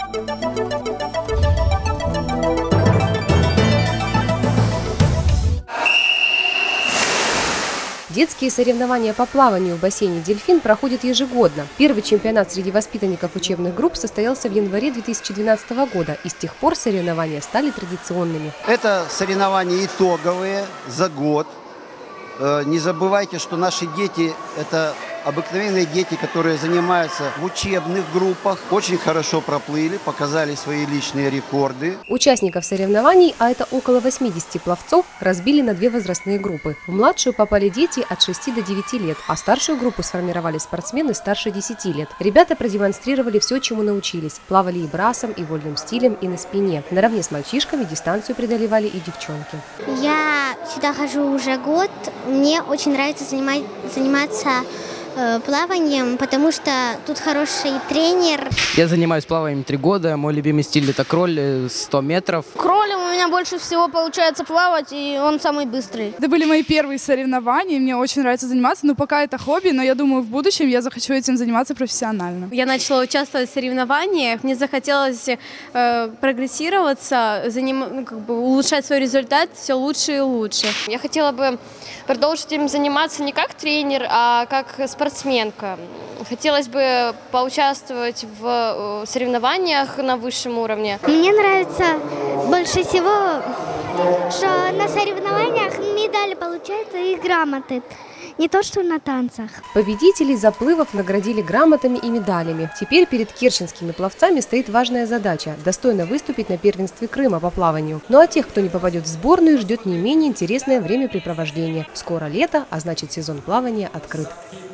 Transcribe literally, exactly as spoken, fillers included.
Детские соревнования по плаванию в бассейне «Дельфин» проходят ежегодно. Первый чемпионат среди воспитанников учебных групп состоялся в январе две тысячи двенадцатого года, и с тех пор соревнования стали традиционными. Это соревнования итоговые за год. Не забывайте, что наши дети – это обыкновенные дети, которые занимаются в учебных группах, очень хорошо проплыли, показали свои личные рекорды. Участников соревнований, а это около восьмидесяти пловцов, разбили на две возрастные группы. В младшую попали дети от шести до девяти лет, а старшую группу сформировали спортсмены старше десяти лет. Ребята продемонстрировали все, чему научились. Плавали и брасом, и вольным стилем, и на спине. Наравне с мальчишками дистанцию преодолевали и девчонки. Я сюда хожу уже год. Мне очень нравится занимать, заниматься плаванием, потому что тут хороший тренер. Я занимаюсь плаванием три года. Мой любимый стиль – это кроль, сто метров. Кролем у меня больше всего получается плавать, и он самый быстрый. Это были мои первые соревнования, мне очень нравится заниматься, но пока это хобби, но я думаю, в будущем я захочу этим заниматься профессионально. Я начала участвовать в соревнованиях, мне захотелось э, прогрессироваться, заним... ну, как бы улучшать свой результат все лучше и лучше. Я хотела бы продолжить им заниматься не как тренер, а как спортсменка. Хотелось бы поучаствовать в соревнованиях на высшем уровне. Мне нравится больше всего, что на соревнованиях медали получаются и грамоты. Не то, что на танцах. Победителей заплывов наградили грамотами и медалями. Теперь перед керченскими пловцами стоит важная задача – достойно выступить на первенстве Крыма по плаванию. Ну а тех, кто не попадет в сборную, ждет не менее интересное времяпрепровождение. Скоро лето, а значит сезон плавания открыт.